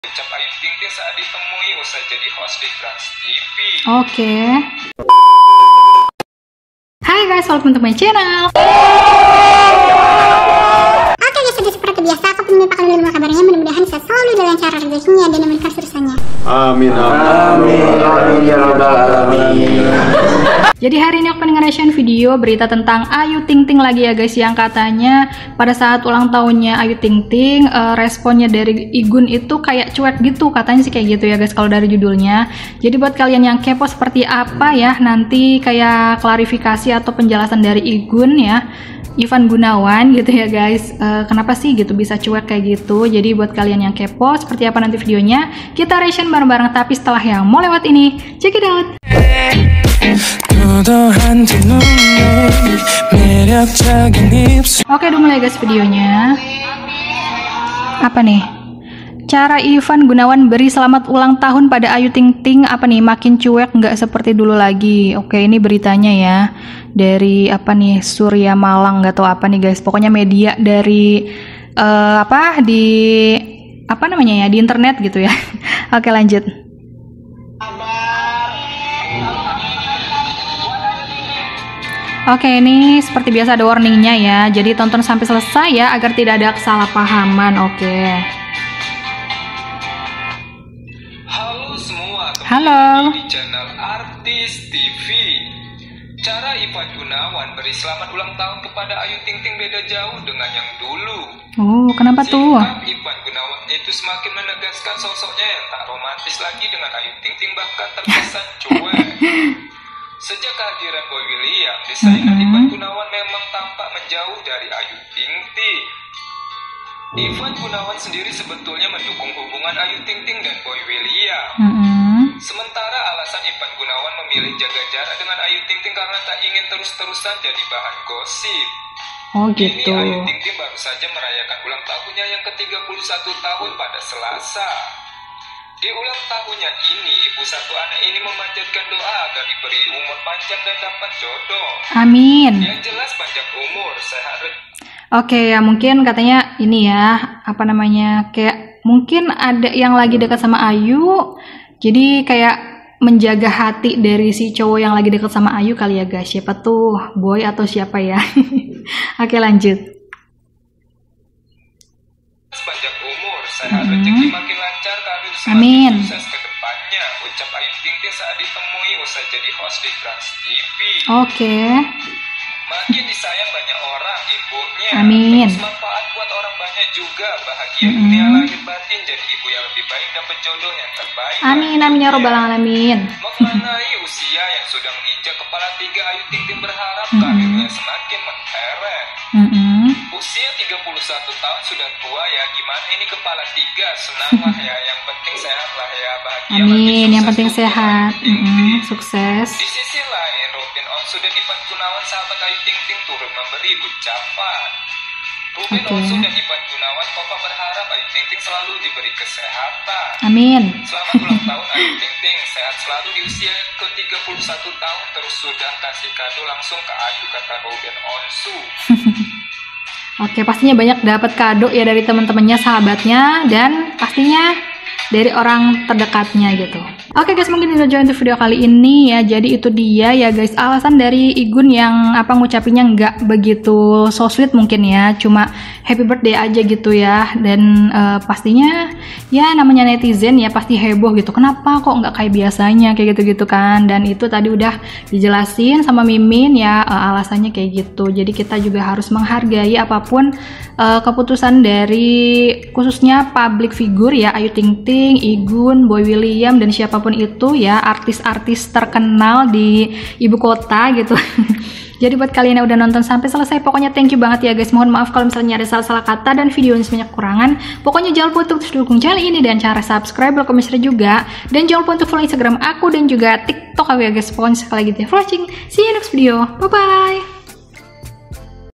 Ucap Ayu Ting Ting saat ditemui usai jadi host di Trans TV. Oke. Hai guys, welcome to my channel. Oke guys, sudah seperti biasa aku menyiapkan dulu kabarnya. Mudah-mudahan sehat selalu dan lancar rezekinya dan memberkah urusannya. Amin amin amin ya rabbal alamin. Jadi hari ini aku pengen nge-reaction video berita tentang Ayu Ting Ting lagi ya guys, yang katanya pada saat ulang tahunnya Ayu Ting Ting responnya dari Igun itu kayak cuek gitu, katanya sih kayak gitu ya guys kalau dari judulnya. Jadi buat kalian yang kepo seperti apa ya nanti kayak klarifikasi atau penjelasan dari Igun ya, Ivan Gunawan gitu ya guys, kenapa sih gitu bisa cuek kayak gitu. Jadi buat kalian yang kepo seperti apa nanti videonya, kita reaction bareng-bareng, tapi setelah yang mau lewat ini, check it out. Oke, udah mulai guys videonya. Apa nih? Cara Ivan Gunawan beri selamat ulang tahun pada Ayu Ting Ting, apa nih, makin cuek nggak seperti dulu lagi. Oke, ini beritanya ya dari apa nih, Surya Malang nggak tahu apa nih guys, pokoknya media dari di apa namanya ya, di internet gitu ya. Oke, lanjut. Oke, ini seperti biasa ada warningnya ya, jadi tonton sampai selesai ya agar tidak ada kesalahpahaman. Oke. Halo semua, halo di channel Artis TV. Cara Ivan Gunawan beri selamat ulang tahun kepada Ayu Ting Ting beda jauh dengan yang dulu. Oh, kenapa tuh? Sikap Ivan Gunawan itu semakin menegaskan sosoknya yang tak romantis lagi dengan Ayu Ting Ting, bahkan terkesan cuek. Sejak kehadiran Boy William, desainer Ivan Gunawan memang tampak menjauh dari Ayu Ting Ting. Ivan Gunawan sendiri sebetulnya mendukung hubungan Ayu Ting Ting dan Boy William. Sementara alasan Ivan Gunawan memilih jaga jarak dengan Ayu Ting Ting karena tak ingin terus-terusan jadi bahan gosip. Oh gitu. Kini Ayu Ting Ting baru saja merayakan ulang tahunnya yang ke-31 tahun pada Selasa. Di ulang tahunnya ini, ibu satu anak ini memanjatkan doa agar diberi umur panjang dan dapat jodoh. Amin. Yang jelas panjang umur, sehat. Oke ya, mungkin katanya ini ya, apa namanya, kayak mungkin ada yang lagi dekat sama Ayu, jadi kayak menjaga hati dari si cowok yang lagi dekat sama Ayu kali ya guys. Siapa tuh, Boy atau siapa ya? Oke, lanjut. Panjang umur, sehat, rezeki makin lancar, karir Amin. semakin sukses ke depannya. Ucap Ayu Ting Ting saat ditemui usai jadi host di Trans TV. Oke. Makin disayang banyak orang, ibunya. Amin. Terus manfaat buat orang banyak juga. Bahagia dunia lahir batin, jadi ibu yang lebih baik, dapat jodoh yang terbaik. Amin, amin ya robbal alamin. Mengenai usia yang sudah menginjak kepala 3, Ayu Ting Ting berharap karirnya semakin mentereng. Usia 31 tahun sudah tua ya, gimana ini kepala 3, senang lah ya, yang penting sehat lah ya, bahagia. Amin, yang penting sehat. Sukses. Di sisi lain, Ruben Onsu dan Ivan Gunawan sahabat Ayu Ting Ting turut memberi ucapan. Ruben Onsu dan Ivan Gunawan kompak berharap Ayu Ting Ting selalu diberi kesehatan. Amin. Selamat ulang tahun Ayu Ting Ting, sehat selalu di usia ke-31 tahun, terus sudah kasih kado langsung ke Ayu, kata Ruben Onsu. Oke, pastinya banyak dapat kado ya dari teman-temannya, sahabatnya, dan pastinya dari orang terdekatnya gitu. Oke guys, mungkin itu aja untuk video kali ini ya. Jadi itu dia ya guys, alasan dari Igun yang apa ngucapinnya nggak begitu so sweet mungkin ya, cuma happy birthday aja gitu ya. Dan pastinya ya namanya netizen ya pasti heboh gitu, kenapa kok nggak kayak biasanya kayak gitu-gitu kan. Dan itu tadi udah dijelasin sama Mimin ya, alasannya kayak gitu. Jadi kita juga harus menghargai apapun keputusan dari khususnya public figure ya, Ayu Ting Ting, Igun, Boy William, dan siapapun itu ya, artis-artis terkenal di ibu kota gitu. Jadi buat kalian yang udah nonton sampai selesai, pokoknya thank you banget ya guys. Mohon maaf kalau misalnya ada salah-salah kata dan video ini banyak kekurangan. Pokoknya jangan lupa untuk terus dukung channel ini dan cara subscribe, like, share juga. Dan jangan lupa untuk follow Instagram aku dan juga TikTok aku ya guys. Pokoknya sekali lagi thank you for watching. See you next video. Bye bye.